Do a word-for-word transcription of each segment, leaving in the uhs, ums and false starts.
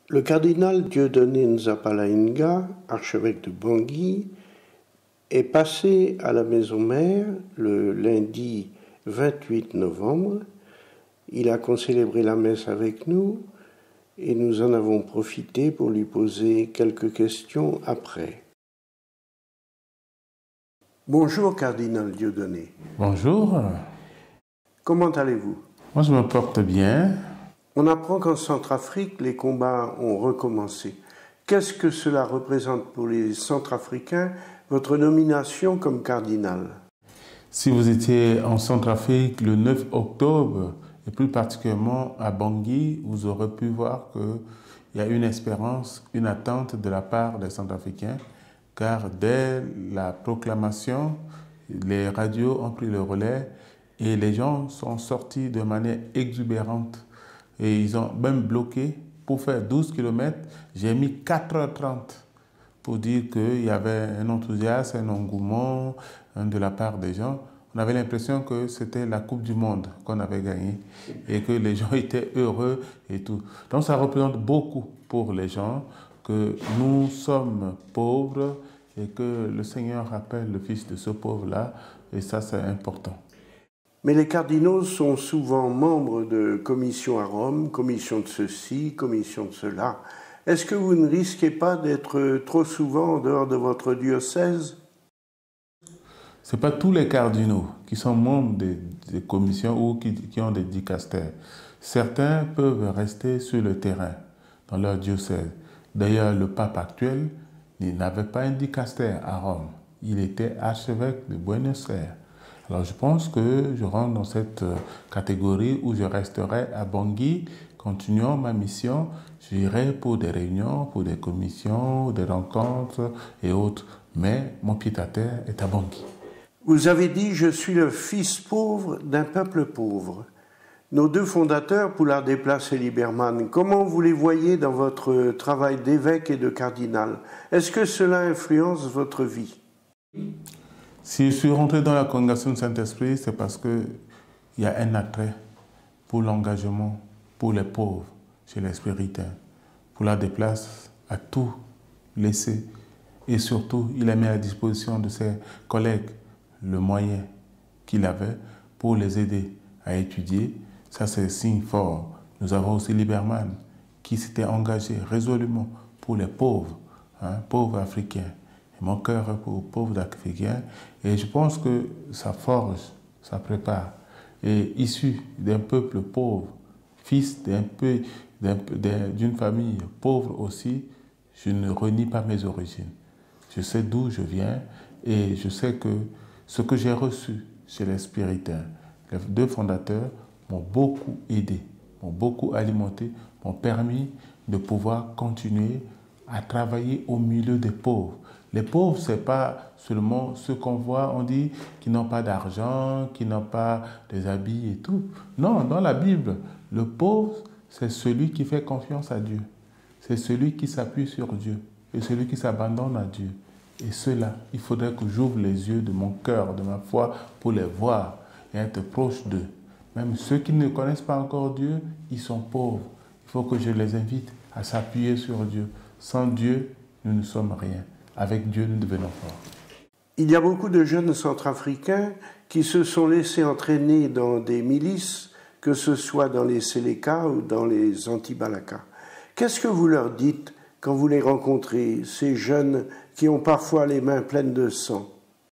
Le cardinal Dieudonné Nzapalainga, archevêque de Bangui, est passé à la maison mère le lundi vingt-huit novembre. Il a concélébré la messe avec nous et nous en avons profité pour lui poser quelques questions après. Bonjour cardinal Dieudonné. Bonjour. Comment allez-vous? Moi je me porte bien. On apprend qu'en Centrafrique, les combats ont recommencé. Qu'est-ce que cela représente pour les Centrafricains, votre nomination comme cardinal? Si vous étiez en Centrafrique le neuf octobre, et plus particulièrement à Bangui, vous aurez pu voir qu'il y a une espérance, une attente de la part des Centrafricains, car dès la proclamation, les radios ont pris le relais et les gens sont sortis de manière exubérante. Et ils ont même bloqué pour faire douze kilomètres. J'ai mis quatre heures trente pour dire qu'il y avait un enthousiasme, un engouement de la part des gens. On avait l'impression que c'était la Coupe du Monde qu'on avait gagnée et que les gens étaient heureux et tout. Donc ça représente beaucoup pour les gens que nous sommes pauvres et que le Seigneur appelle le fils de ce pauvre-là, et ça c'est important. Mais les cardinaux sont souvent membres de commissions à Rome, commission de ceci, commission de cela. Est-ce que vous ne risquez pas d'être trop souvent en dehors de votre diocèse? Ce n'est pas tous les cardinaux qui sont membres des, des commissions ou qui, qui ont des dicastères. Certains peuvent rester sur le terrain, dans leur diocèse. D'ailleurs, le pape actuel, il n'avait pas un dicastère à Rome. Il était archevêque de Buenos Aires. Alors je pense que je rentre dans cette catégorie où je resterai à Bangui, continuant ma mission. J'irai pour des réunions, pour des commissions, des rencontres et autres. Mais mon pied-à-terre est à Bangui. Vous avez dit « Je suis le fils pauvre d'un peuple pauvre ». Nos deux fondateurs, Poulard Desplaces et Liberman, comment vous les voyez dans votre travail d'évêque et de cardinal? Est-ce que cela influence votre vie? Si je suis rentré dans la congrégation du Saint-Esprit, c'est parce qu'il y a un attrait pour l'engagement, pour les pauvres chez les spiritains. Poulard Desplaces a tout laissé et surtout, il a mis à disposition de ses collègues le moyen qu'il avait pour les aider à étudier. Ça, c'est un signe fort. Nous avons aussi Liberman qui s'était engagé résolument pour les pauvres, hein, pauvres africains. Et mon cœur est pour les pauvres africains. Et je pense que ça forge, ça prépare. Et issu d'un peuple pauvre, fils d'un peu, d'une famille pauvre aussi, je ne renie pas mes origines. Je sais d'où je viens et je sais que ce que j'ai reçu chez les spiritains, les deux fondateurs, m'ont beaucoup aidé, m'ont beaucoup alimenté, m'ont permis de pouvoir continuer à travailler au milieu des pauvres. Les pauvres, ce n'est pas seulement ceux qu'on voit, on dit, qui n'ont pas d'argent, qui n'ont pas des habits et tout. Non, dans la Bible, le pauvre, c'est celui qui fait confiance à Dieu. C'est celui qui s'appuie sur Dieu et celui qui s'abandonne à Dieu. Et cela, il faudrait que j'ouvre les yeux de mon cœur, de ma foi, pour les voir et être proche d'eux. Même ceux qui ne connaissent pas encore Dieu, ils sont pauvres. Il faut que je les invite à s'appuyer sur Dieu. Sans Dieu, nous ne sommes rien. Avec Dieu, nous devenons forts. Il y a beaucoup de jeunes centrafricains qui se sont laissés entraîner dans des milices, que ce soit dans les Séléka ou dans les Anti-Balaka. Qu'est-ce que vous leur dites quand vous les rencontrez, ces jeunes qui ont parfois les mains pleines de sang?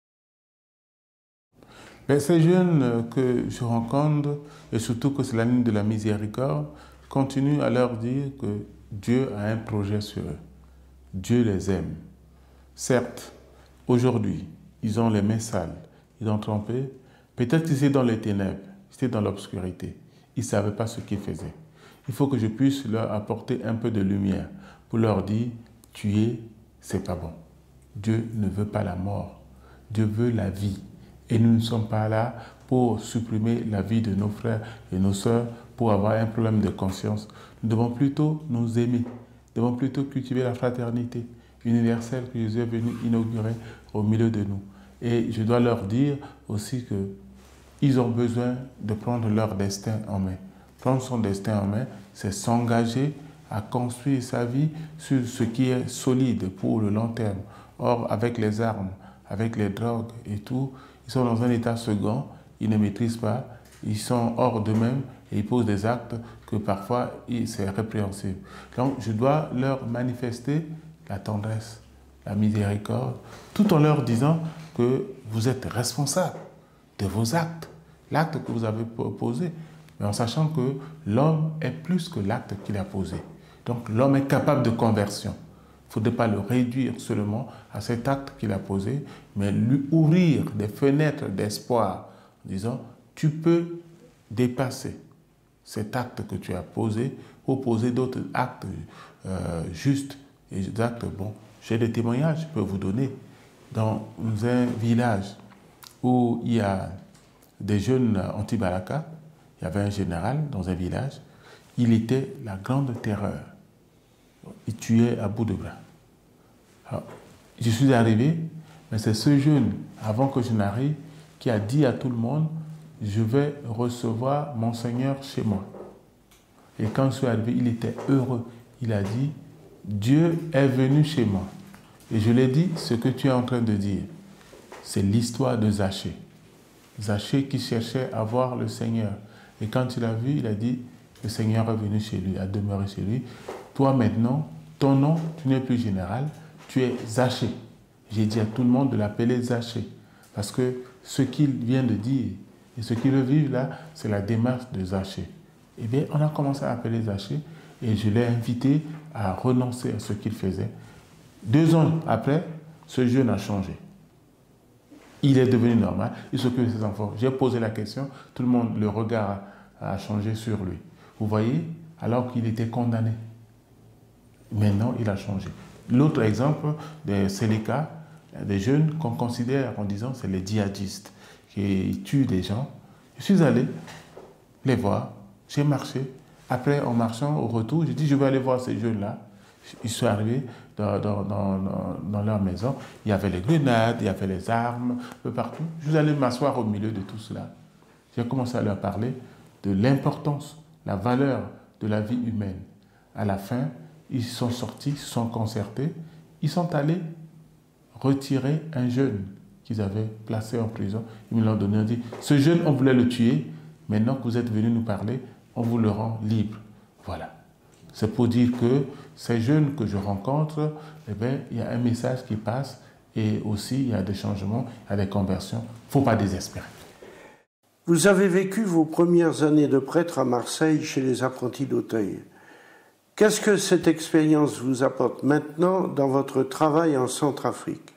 Mais ces jeunes que je rencontre, et surtout que c'est la ligne de la miséricorde, je continue à leur dire que Dieu a un projet sur eux. Dieu les aime. Certes, aujourd'hui, ils ont les mains sales, ils ont trempé. Peut-être qu'ils étaient dans les ténèbres, ils étaient dans l'obscurité. Ils ne savaient pas ce qu'ils faisaient. Il faut que je puisse leur apporter un peu de lumière pour leur dire, tuer, c'est pas bon. Dieu ne veut pas la mort. Dieu veut la vie. Et nous ne sommes pas là pour supprimer la vie de nos frères et nos sœurs pour avoir un problème de conscience. Nous devons plutôt nous aimer. Nous devons plutôt cultiver la fraternité universelle que Jésus est venu inaugurer au milieu de nous. Et je dois leur dire aussi qu'ils ont besoin de prendre leur destin en main. Prendre son destin en main, c'est s'engager à construire sa vie sur ce qui est solide pour le long terme. Or, avec les armes, avec les drogues et tout, ils sont dans un état second, ils ne maîtrisent pas, ils sont hors d'eux-mêmes et ils posent des actes que parfois c'est répréhensible. Donc, je dois leur manifester la tendresse, la miséricorde, tout en leur disant que vous êtes responsable de vos actes, l'acte que vous avez posé, mais en sachant que l'homme est plus que l'acte qu'il a posé. Donc, l'homme est capable de conversion. Il ne faudrait pas le réduire seulement à cet acte qu'il a posé, mais lui ouvrir des fenêtres d'espoir en disant « tu peux dépasser cet acte que tu as posé pour poser d'autres actes euh, justes et des actes bons ». J'ai des témoignages, je peux vous donner. Dans un village où il y a des jeunes anti-Balaka, il y avait un général dans un village, il était la grande terreur. Il tuait à bout de bras. Alors, je suis arrivé, mais c'est ce jeune, avant que je n'arrive, qui a dit à tout le monde « je vais recevoir mon Seigneur chez moi ». Et quand je suis arrivé, il était heureux. Il a dit « Dieu est venu chez moi ». Et je lui ai dit ce que tu es en train de dire. C'est l'histoire de Zachée. Zachée qui cherchait à voir le Seigneur. Et quand il a vu, il a dit « le Seigneur est venu chez lui, a demeuré chez lui ». Toi maintenant, ton nom, tu n'es plus général, tu es Zachée. J'ai dit à tout le monde de l'appeler Zachée. Parce que ce qu'il vient de dire et ce qu'il veut vivre là, c'est la démarche de Zachée. Eh bien, on a commencé à appeler Zachée et je l'ai invité à renoncer à ce qu'il faisait. Deux ans après, ce jeune a changé. Il est devenu normal, il s'occupe de ses enfants. J'ai posé la question, tout le monde, le regard a, a changé sur lui. Vous voyez, alors qu'il était condamné. Maintenant, il a changé. L'autre exemple, c'est les cas des jeunes qu'on considère en disant c'est les djihadistes qui tuent des gens. Je suis allé les voir, j'ai marché. Après, en marchant au retour, j'ai dit je vais aller voir ces jeunes-là. Ils sont arrivés dans, dans, dans, dans leur maison. Il y avait les grenades, il y avait les armes, un peu partout. Je suis allé m'asseoir au milieu de tout cela. J'ai commencé à leur parler de l'importance, la valeur de la vie humaine. À la fin, ils sont sortis, ils se sont concertés. Ils sont allés retirer un jeune qu'ils avaient placé en prison. Ils me l'ont donné, ils ont dit, ce jeune, on voulait le tuer. Maintenant que vous êtes venu nous parler, on vous le rend libre. Voilà. C'est pour dire que ces jeunes que je rencontre, eh bien, il y a un message qui passe et aussi il y a des changements, il y a des conversions. Il ne faut pas désespérer. Vous avez vécu vos premières années de prêtre à Marseille chez les apprentis d'Auteuil. Qu'est-ce que cette expérience vous apporte maintenant dans votre travail en Centrafrique?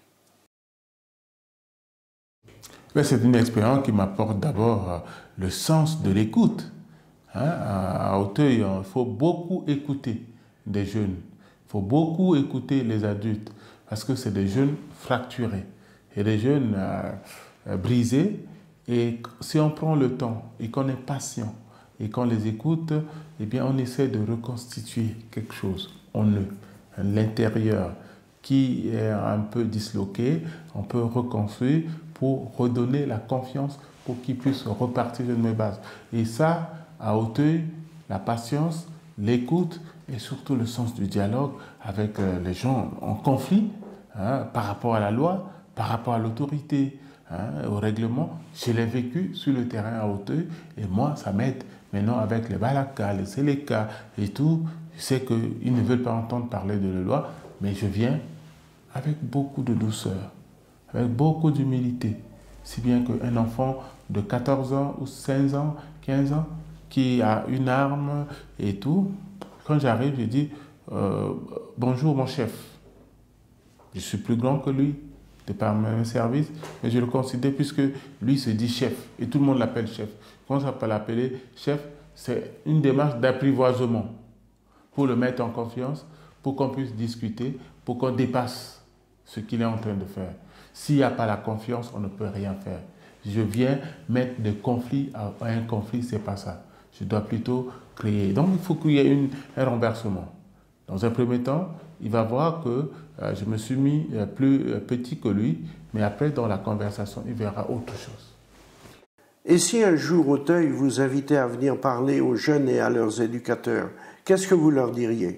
C'est une expérience qui m'apporte d'abord le sens de l'écoute. Hein, à Auteuil, il faut beaucoup écouter des jeunes. Il faut beaucoup écouter les adultes parce que c'est des jeunes fracturés et des jeunes euh, brisés. Et si on prend le temps et qu'on est patient et qu'on les écoute, eh bien on essaie de reconstituer quelque chose en eux, l'intérieur qui est un peu disloqué, on peut reconstruire pour redonner la confiance pour qu'ils puissent repartir de mes bases. Et ça, à Auteuil, la patience, l'écoute et surtout le sens du dialogue avec les gens en conflit hein, par rapport à la loi, par rapport à l'autorité, hein, au règlement. Je l'ai vécu sur le terrain à Auteuil et moi, ça m'aide. Maintenant, avec les Balaka, les Séléka et tout, je sais qu'ils ne veulent pas entendre parler de la loi, mais je viens avec beaucoup de douceur, avec beaucoup d'humilité. Si bien qu'un enfant de quatorze ans ou quinze ans, quinze ans, qui a une arme et tout, quand j'arrive, je dis euh, « Bonjour mon chef ». Je suis plus grand que lui, de par mon service, mais je le considère puisque lui se dit chef et tout le monde l'appelle chef. Comment ça peut l'appeler chef? C'est une démarche d'apprivoisement pour le mettre en confiance, pour qu'on puisse discuter, pour qu'on dépasse ce qu'il est en train de faire. S'il n'y a pas la confiance, on ne peut rien faire. Je viens mettre des conflits à un conflit, c'est pas ça. Je dois plutôt créer. Donc il faut qu'il y ait une, un renversement. Dans un premier temps, il va voir que euh, je me suis mis euh, plus euh, petit que lui, mais après, dans la conversation, il verra autre chose. Et si un jour Auteuil vous invitait à venir parler aux jeunes et à leurs éducateurs, qu'est-ce que vous leur diriez?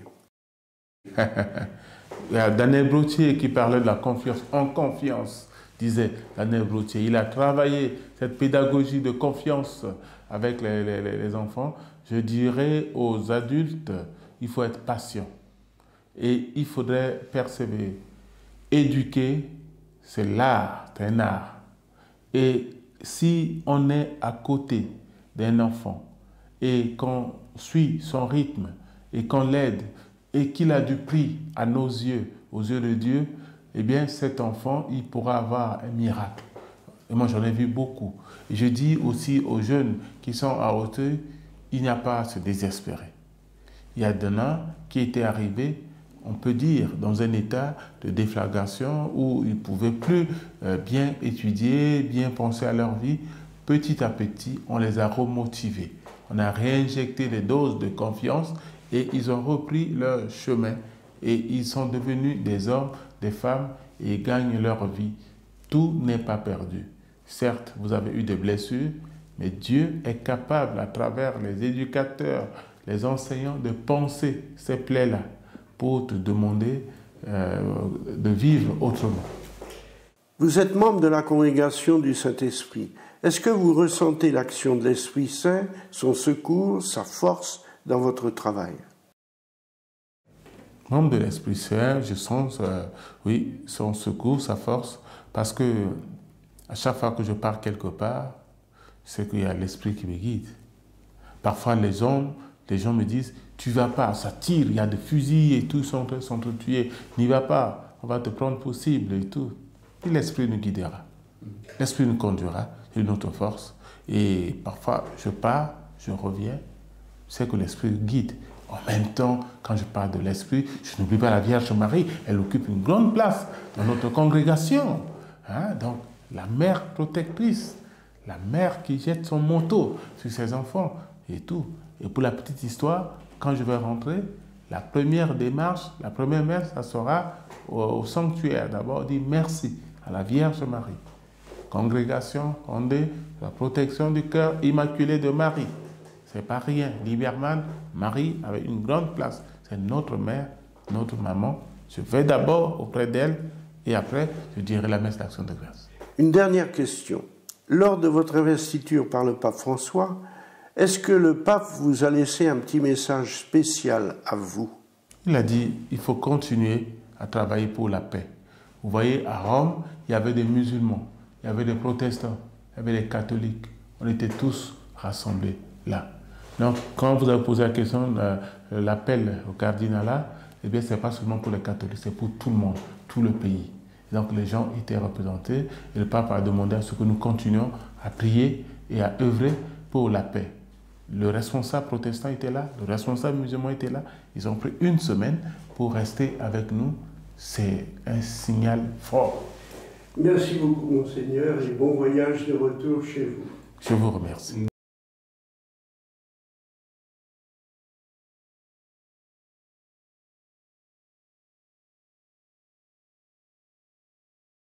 Il y a Daniel Brottier qui parlait de la confiance en confiance, disait Daniel Brottier. Il a travaillé cette pédagogie de confiance avec les, les, les enfants. Je dirais aux adultes, il faut être patient et il faudrait persévérer. Éduquer, c'est l'art, c'est un art. Et si on est à côté d'un enfant et qu'on suit son rythme et qu'on l'aide et qu'il a du prix à nos yeux, aux yeux de Dieu, eh bien cet enfant, il pourra avoir un miracle. Et moi, j'en ai vu beaucoup. Et je dis aussi aux jeunes qui sont à Auteuil, il n'y a pas à se désespérer. Il y a des gens qui étaient arrivés, on peut dire, dans un état de déflagration où ils ne pouvaient plus euh, bien étudier, bien penser à leur vie. Petit à petit, on les a remotivés. On a réinjecté des doses de confiance et ils ont repris leur chemin et ils sont devenus des hommes, des femmes et gagnent leur vie. Tout n'est pas perdu. Certes, vous avez eu des blessures, mais Dieu est capable, à travers les éducateurs, les enseignants, de penser ces plaies-là pour te demander euh, de vivre autrement. Vous êtes membre de la congrégation du Saint-Esprit. Est-ce que vous ressentez l'action de l'Esprit Saint, son secours, sa force dans votre travail? Membre de l'Esprit Saint, je sens, euh, oui, son secours, sa force, parce que à chaque fois que je pars quelque part, c'est qu'il y a l'Esprit qui me guide. Parfois, les hommes, les gens me disent, tu ne vas pas, ça tire, il y a des fusils et tout, ils sont en train de s'entretuer, n'y va pas, on va te prendre pour cible et tout. Et l'Esprit nous guidera. L'Esprit nous conduira, c'est notre force. Et parfois, je pars, je reviens, c'est que l'Esprit guide. En même temps, quand je parle de l'Esprit, je n'oublie pas la Vierge Marie, elle occupe une grande place dans notre congrégation. Hein? Donc, la mère protectrice, la mère qui jette son manteau sur ses enfants et tout. Et pour la petite histoire, quand je vais rentrer, la première démarche, la première messe, ça sera au, au sanctuaire. D'abord, dire merci à la Vierge Marie. Congrégation, on dit la protection du cœur immaculé de Marie. C'est pas rien. Liberman, Marie avait une grande place. C'est notre mère, notre maman. Je vais d'abord auprès d'elle et après, je dirai la messe d'action de grâce. Une dernière question. Lors de votre investiture par le pape François, est-ce que le pape vous a laissé un petit message spécial à vous? Il a dit, il faut continuer à travailler pour la paix. Vous voyez, à Rome, il y avait des musulmans, il y avait des protestants, il y avait des catholiques. On était tous rassemblés là. Donc, quand vous avez posé la question, l'appel au cardinalat, eh bien, ce n'est pas seulement pour les catholiques, c'est pour tout le monde, tout le pays. Donc, les gens étaient représentés et le pape a demandé à ce que nous continuions à prier et à œuvrer pour la paix. Le responsable protestant était là, le responsable musulman était là. Ils ont pris une semaine pour rester avec nous. C'est un signal fort. Merci beaucoup, Monseigneur, et bon voyage de retour chez vous. Je vous remercie.